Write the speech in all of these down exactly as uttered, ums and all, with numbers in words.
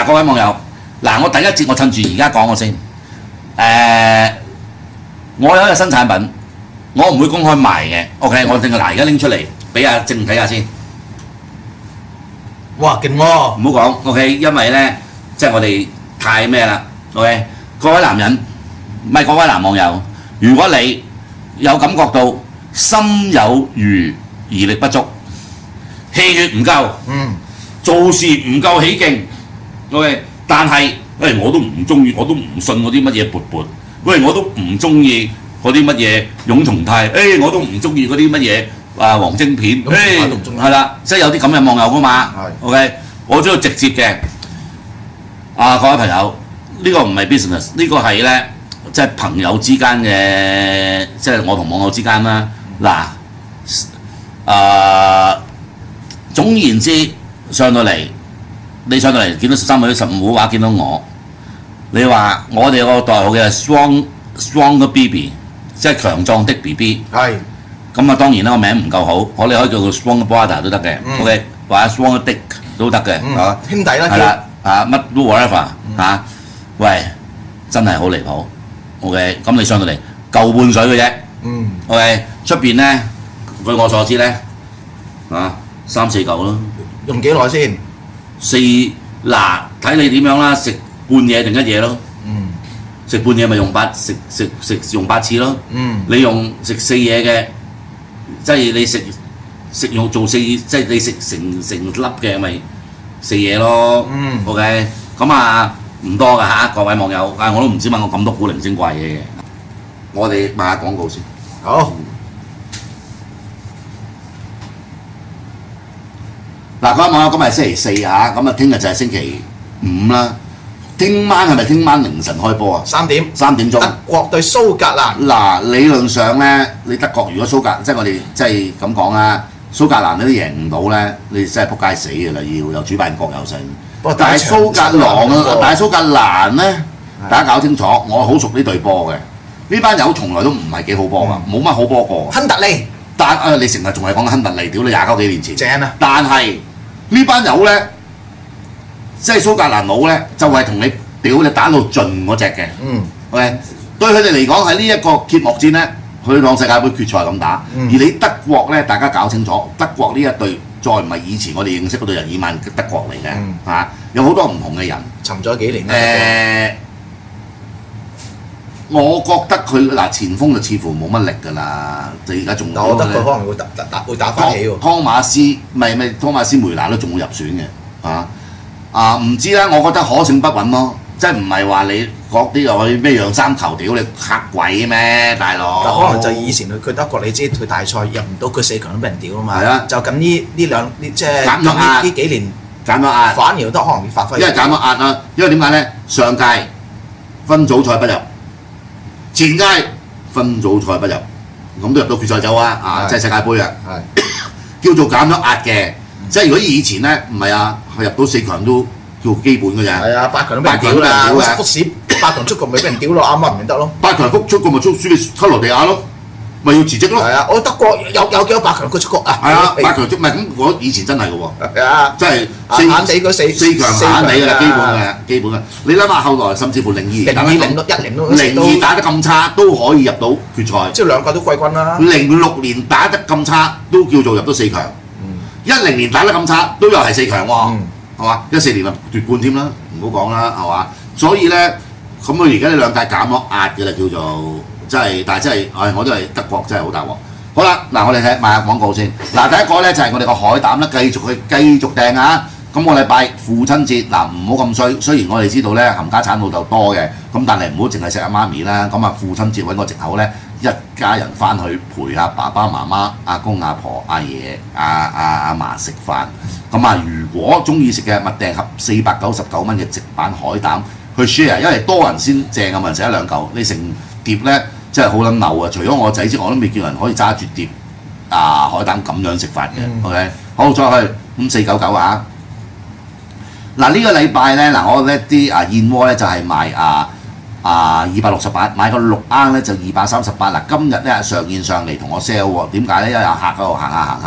嗱，各位網友，嗱，我第一節我趁住而家講我先。誒，我有一個新產品，我唔會公開賣嘅。OK，我淨係嗱而家拎出嚟俾阿正睇下先。 哇，勁喎！ 唔好講 OK，因為咧即係我哋太咩啦。OK，各位男人，唔係各位男網友，如果你有感覺到心有餘而力不足，氣血唔夠， 嗯， 做事唔夠起勁 ，OK， 但係誒我都唔中意，我都唔信嗰啲乜嘢勃勃，喂我都唔中意嗰啲乜嘢擁松泰，誒我都唔中意嗰啲乜嘢啊黃晶片，誒係啦，即係有啲咁嘅網友噶嘛 ，OK， 我都要直接嘅，啊各位朋友，呢個唔係 business， 呢個係咧即係朋友之間嘅，即係我同網友之間啦，嗱，誒。總言之，上到嚟，你上到嚟見到十三號、十五號話見到我，你話我哋有個代號嘅 strong strong B B， 即係強壯的 B B。係。咁啊，當然啦，個名唔夠好，我哋可以叫做 strong brother 都得嘅 ，OK， 或者 strong dick 都得嘅， 嚇。兄弟啦， 係啦，啊乜都 whatever 嚇，喂，真係好離譜 ，OK， 咁你上到嚟夠半水嘅啫，嗯 ，OK， 出邊咧，據我所知咧，啊。三四嚿咯， 用幾耐先？ 四嗱睇你點樣啦，食半嘢定一嘢咯。嗯，食半嘢咪用八食食食用八次咯。嗯，你用食四嘢嘅，即係你食食用做四，即係你食成成粒嘅咪四嘢咯。嗯 ，OK， 咁啊唔多㗎嚇，各位網友，啊我都唔知問我咁多古靈精怪嘢嘅。我哋賣下廣告先。好。嗱，各位網友，今日係星期四嚇，咁啊，聽日就係星期五啦。聽晚係咪聽晚凌晨開波啊？ 三點， 三點鐘。 德國對蘇格蘭。嗱， 理論上咧，你德國如果蘇格，即係我哋即係咁講啦，蘇格蘭你都贏唔到咧，你真係撲街死嘅啦，要有主辦國有成。但係蘇格蘭啊，但係蘇格蘭咧，大家搞清楚，我好熟呢隊波嘅，呢班友從來都唔係幾好波㗎，冇乜好波過。 亨特利。 但啊，你成日仲係講亨特利，屌你廿九幾年前。 正啊！ 但係呢班友咧，即係蘇格蘭佬咧，就係同你屌你打到盡嗰隻嘅。嗯。OK， 對佢哋嚟講係呢一個揭幕戰咧，佢當世界盃決賽咁打。嗯、而你德國咧，大家搞清楚，德國呢一隊再唔係以前我哋認識嗰隊日耳曼德國嚟嘅，嚇、嗯啊，有好多唔同嘅人。 沉咗幾年啦。誒、 呃，我覺得佢嗱前鋒就似乎冇乜力㗎啦，就而家仲。 我覺得佢可能會打打會打翻起喎。 湯馬斯咪咪湯馬斯梅拿都仲會入選嘅，啊啊唔知啦，我覺得可勝不穩咯，即係唔係話你嗰啲又去咩讓三球屌你黑鬼咩大佬？ 但可能就以前佢佢德國你知佢大賽入唔到佢四強都俾人屌啊嘛。係啊，就咁呢呢兩呢即係減咗壓呢幾年減咗壓， 反而都可能會發揮。 因為減咗壓啊，因為點解咧？上屆分組賽不入。前屆分組賽不入，咁都入到決賽走啊！啊，即係世界盃啊，叫做減咗壓嘅。即係如果以前咧，唔係啊，入到四強都叫基本嘅咋。係啊，八強都俾人屌啦，福士八強出局咪俾人屌咯，啱啱唔得咯。八強復出局咪出輸俾克羅地亞咯，咪要辭職咯。係啊，我德國有有幾多八強佢出局啊？係啊，八強出唔係咁，我以前真係嘅喎。係啊，真係四硬地嗰四四強硬地嘅啦，基本嘅基本嘅。你諗下後來甚至乎零二零二零六一零都零二打得咁差都可以入到決賽，即係兩屆都季軍啦。零六年打得咁差都叫做入到四強，一零年打得咁差都又係四強喎，係嘛？一四年啊奪冠添啦，唔好講啦，係嘛？所以咧，咁佢而家呢兩屆減咗壓嘅啦，叫做。真係，但係真係，唉，我都係德國真係好大鑊。好啦，嗱，我哋睇賣下廣告先。嗱，第一個咧就係我哋個海膽啦，繼續去繼續訂啊！咁個禮拜父親節，嗱唔好咁衰。雖然我哋知道咧冚家產老豆多嘅，咁但係唔好淨係錫阿媽咪啦。咁啊，父親節揾個藉口咧，一家人翻去陪下爸爸媽媽、阿公阿婆、阿爺、阿阿阿嫲食飯。咁啊，如果中意食嘅，咪訂盒四百九十九蚊嘅直板海膽去 share， 因為多人先正啊，咪食一兩嚿，你成碟咧。真係好撚漏啊！除咗我仔之外，我都未見人可以揸住碟啊海膽咁樣食法嘅。嗯、OK， 好再去咁四九九啊！嗱、這、呢個禮拜咧，嗱我呢啲啊燕窩咧就係賣啊啊二百六十八，買個六盎咧就二百三十八。嗱今日咧上現上嚟同我 sell 喎，點解咧？因為有客嗰度行下行下，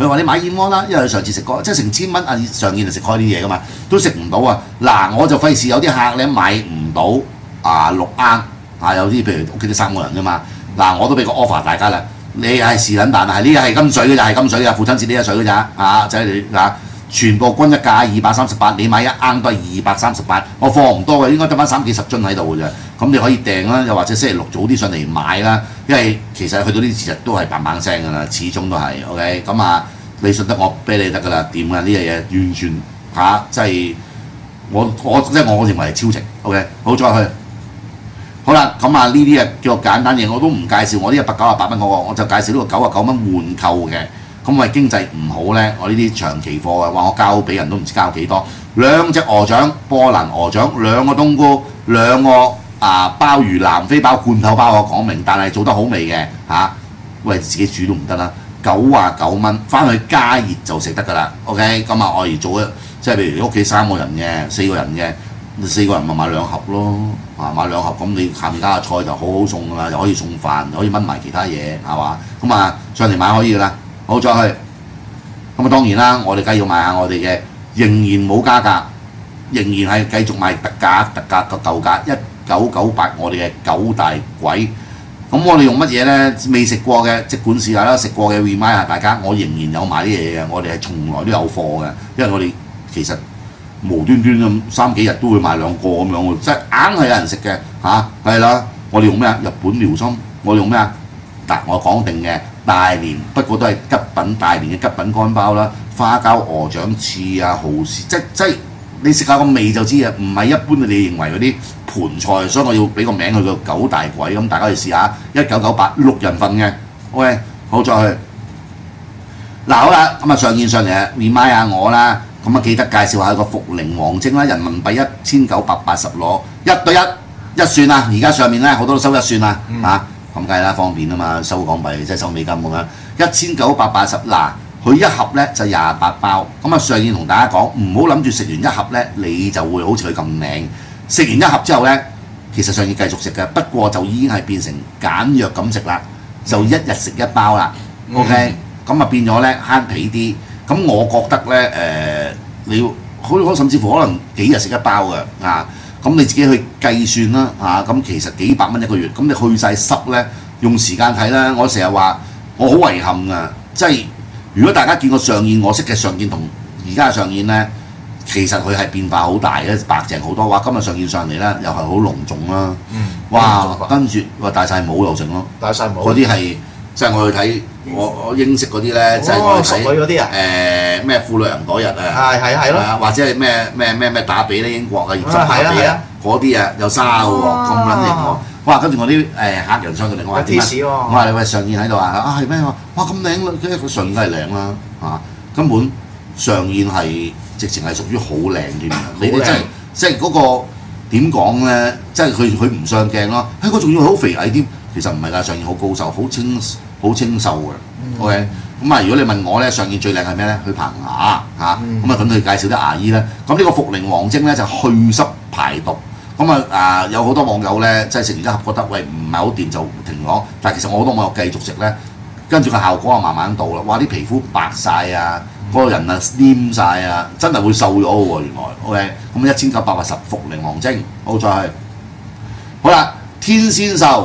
佢話你買燕窩啦，因為佢上次食過，即係成千蚊啊！上燕就食開啲嘢噶嘛，都食唔到啊！嗱，我就費事有啲客咧買唔到啊六盎啊，有啲譬如屋企得三個人啫嘛。嗱，我都俾個 offer 大家啦，你係是撚但係呢係金水嘅就係金水嘅，父親節呢一水嘅咋啊！就係你嗱，全部均一價二百三十八，你買一盎都係二百三十八，我貨唔多嘅，應該得翻三幾十樽喺度嘅啫。咁你可以訂啦，又或者星期六早啲上嚟買啦，因為其實去到呢啲節日都係棒棒聲㗎啦，始終都係 OK。咁啊，你信得我俾你得㗎啦，掂㗎呢樣嘢完全嚇，即係我我即係我認為係超值 OK。好再去，好啦，咁啊呢啲啊叫做簡單嘢，我都唔介紹我呢一百九十八蚊嗰個，我就介紹呢個九十九蚊換購嘅。咁我經濟唔好咧，我呢啲長期貨嘅，話我交俾人都唔知交幾多。兩隻鵝掌，波蘭鵝掌，兩個冬菇，兩個啊鮑魚南非鮑罐頭鮑，我講明，但係做得好味嘅嚇、啊，喂自己煮都唔得啦，九啊九蚊，翻去加熱就食得㗎啦。OK，咁啊我而做一即係譬如你屋企三個人嘅、四個人嘅，四個人咪買兩盒咯，啊買兩盒，咁你下面加個菜就好好餸㗎啦，又可以餸飯，又可以炆埋其他嘢係嘛，咁啊上嚟買可以㗎啦。好再去，咁啊當然啦，我哋梗係要賣下我哋嘅，仍然冇加價，仍然係繼續賣特價特價個舊價一九九八，我哋嘅九大簋。咁我哋用乜嘢咧？未食過嘅，即管試下啦。食過嘅 remind 下大家，我仍然有賣啲嘢嘅，我哋係從來都有貨嘅，因為我哋其實無端端咁三幾日都會賣兩個咁樣喎，即係硬係有人食嘅嚇，係啦。我哋用咩啊？日本遼參，我哋用咩啊？嗱，我講定嘅。大連不過都係吉品，大連嘅吉品乾包啦，花膠鵝掌翅啊、蠔豉，即即你食下個味就知啊，唔係一般你認為嗰啲盤菜，所以我要俾個名佢叫九大簋，咁大家去試下，一九九八六人份嘅 ，OK， 好再去。嗱好啦，咁啊上燕上嚟啊 remind 下我啦，咁啊記得介紹下個茯苓黃精啦，人民幣一千九百八十攞一對一一算啊，而家上面咧好多都收一算啊，嚇、嗯。咁梗係啦，方便啊嘛，收港幣即係收美金咁樣，一千九百八十嗱，佢一盒咧就廿八包。咁啊上燕同大家講，唔好諗住食完一盒咧，你就會好似佢咁靚。食完一盒之後咧，其實上燕繼續食嘅，不過就已經係變成簡約咁食啦，就一日食一包啦。嗯、OK， 咁啊變咗咧慳皮啲。咁我覺得咧誒、呃，你好可甚至乎可能幾日食一包嘅啊。咁你自己去計算啦嚇，咁、啊、其實幾百蚊一個月，咁你去晒濕咧，用時間睇啦。我成日話我好遺憾㗎，即係如果大家見過上燕，我識嘅上燕同而家嘅上燕咧，其實佢係變化好大嘅，白淨好多。哇！今日上燕上嚟咧，又係好隆重啦。嗯。哇！跟住話戴晒帽又成咯。戴晒帽。嗰啲係即係我去睇我我英式嗰啲咧，即係我去睇嗰啲啊。誒咩婦女人嗰日啊。係係係咯。或者係咩咩咩咩打比咧，英國嘅葉森打比啊，嗰啲啊有沙嘅喎，咁撚型喎。哇！跟住我啲誒客人上到嚟，我話點解？我話你喂上燕喺度啊？啊係咩？哇咁靚咯，佢上燕梗係靚啦嚇，根本上燕係直情係屬於好靚添。你哋真係即係嗰個點講咧？即係佢佢唔上鏡咯。喺佢仲要好肥矮添。其實唔係㗎，上燕好高瘦，好清好清秀嘅。OK， 咁啊，如果你問我咧，上燕最靚係咩咧？去棚牙嚇，咁啊咁佢介紹啲牙醫咧。咁呢個茯苓黃精咧就去濕排毒。咁啊啊有好多網友咧，即係食完一盒覺得喂唔係好掂就停咗，但係其實我好多網友繼續食咧，跟住個效果啊慢慢到啦。哇！啲皮膚白晒啊，嗰、那個人啊黏晒啊，真係會瘦咗喎原來。OK， 咁一千九百八十茯苓黃精，好再係好啦，天仙獸。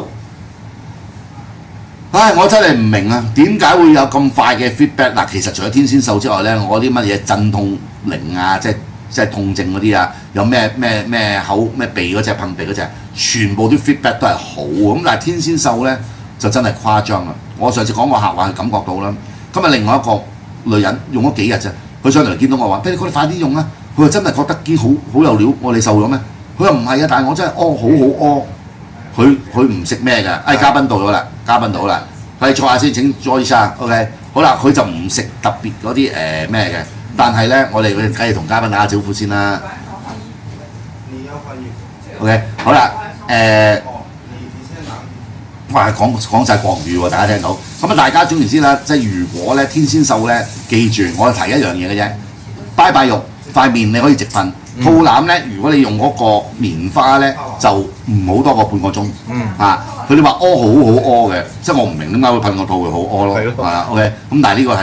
唉，我真係唔明啊，點解會有咁快嘅 feedback？嗱，其實除咗天仙獸之外咧，我啲乜嘢鎮痛靈啊，即係即係痛症嗰啲啊，有咩咩咩口咩鼻嗰隻噴鼻嗰隻，全部啲 feedback 都係好咁。但係天仙獸咧就真係誇張啦！我上次講個客話佢感覺到啦，今日另外一個女人用咗幾日啫，佢上嚟見到我話：，不如你快啲用啦！佢話真係覺得堅好好有料，我哋瘦咗咩？佢話唔係啊，但係我真係屙好好屙。佢佢唔食咩㗎？哎，嘉賓到咗啦，嘉賓到啦，係坐下先，請坐下 ，OK， 好啦，佢就唔食特別嗰啲誒咩嘅，但係咧，我哋梗係同嘉賓打下招呼先啦。OK， 好啦，誒、呃，哇，講講曬國語喎，大家聽到。咁啊，大家總言之啦，即係如果咧天仙獸咧，記住我提一樣嘢嘅啫，拜拜肉塊面你可以直噴。肚腩咧，如果你用嗰個棉花咧，就唔好多過半個鐘。嗯。啊，佢哋話屙好好屙嘅，即係我唔明點解會噴個肚會好屙咯。係咯。係啊 ，OK。咁但係呢個係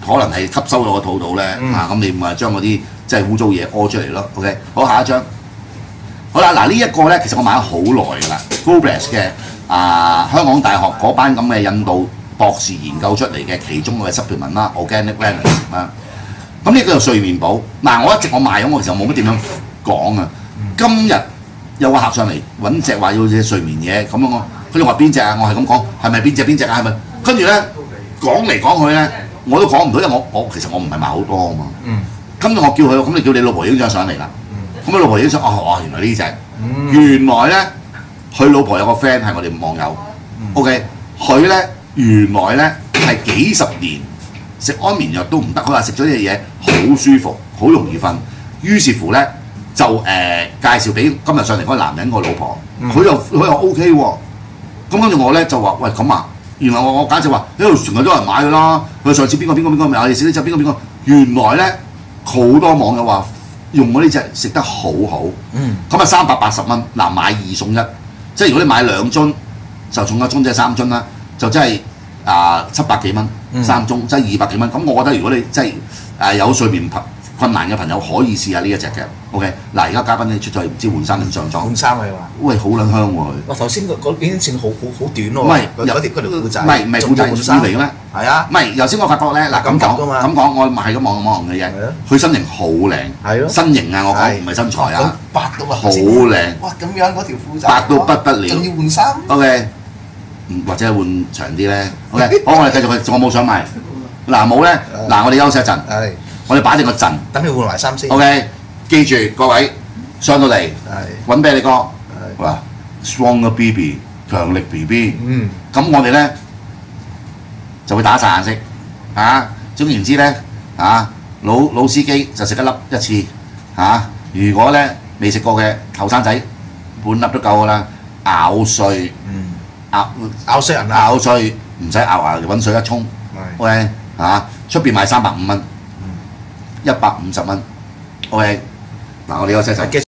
可能係吸收到個肚度咧， 嗯、 啊咁你咪將嗰啲即係污糟嘢屙出嚟咯。OK， 好下一張。好啦，嗱呢一個咧，其實我買咗好耐㗎啦 ，Globalist 嘅啊香港大學嗰班咁嘅印度博士研究出嚟嘅其中嘅 supplement 啦 ，organic wellness 啦。咁呢個就睡眠寶。嗱我一直我賣咗，我其實冇乜點樣講啊。今日有個客上嚟揾隻話要隻睡眠嘢咁樣我，佢哋話邊隻啊？我係咁講，係咪邊隻邊隻啊？係咪？跟住咧講嚟講去咧，我都講唔到，因為我我其實我唔係買好多啊嘛。嗯。跟住我叫佢，咁你叫你老婆影張相嚟啦。咁佢老婆影相，哦，原來呢隻，嗯、原來咧佢老婆有個 friend 係我哋網友、嗯、，OK， 佢咧原來咧係幾十年食安眠藥都唔得，佢話食咗呢嘢嘢好舒服，好容易瞓，於是乎咧就誒、呃、介紹俾今日上嚟嗰個男人個老婆，佢又佢又 OK 喎，咁跟住我咧就話喂咁啊，原來我我簡直話呢度全部都有人買㗎啦，佢上次邊個邊個邊個咪我哋食呢隻邊個邊個，原來咧好多網友話。用嗰呢隻食得好好，咁啊三百八十蚊，嗱買二送一，即係如果你買兩樽就送一樽，即係三樽啦，就真係啊七百幾蚊三樽，即係二百幾蚊。咁我覺得如果你即係誒有睡眠困難嘅朋友可以試下呢一隻嘅 ，OK。嗱而家嘉賓你出咗去唔知換衫定上裝？換衫係嘛？喂，好撚香喎佢。我頭先嗰邊線好好好短喎。唔係有條嗰條褲仔。唔係唔係褲仔褲嚟嘅咩？係啊。唔係頭先我發覺咧，嗱咁講咁講，我係咁望望嘅啫。佢身形好靚。係咯。身形啊，我講唔係身材啊。白到啊！好靚。哇！咁樣嗰條褲仔。白到不得了。仲要換衫 ？OK。或者換長啲咧。OK。好，我哋繼續去，我冇想賣。嗱冇咧，嗱我哋休息一陣。係。我哋擺定個陣，等佢換埋衫先。OK， 記住各位上到嚟揾啤梨哥，哇 ，Stronger B B 強力 B B， 嗯，咁我哋咧就會打晒顏色，啊，總言之咧，啊，老老司機就食一粒一次，啊，如果咧未食過嘅後生仔，半粒都夠噶啦，咬碎，嗯，咬咬碎人啊，咬碎唔使咬牙，揾水一沖 ，OK， 嚇，出邊賣三百五蚊。一百五十蚊 ，OK， 嗱我哋休息一陣。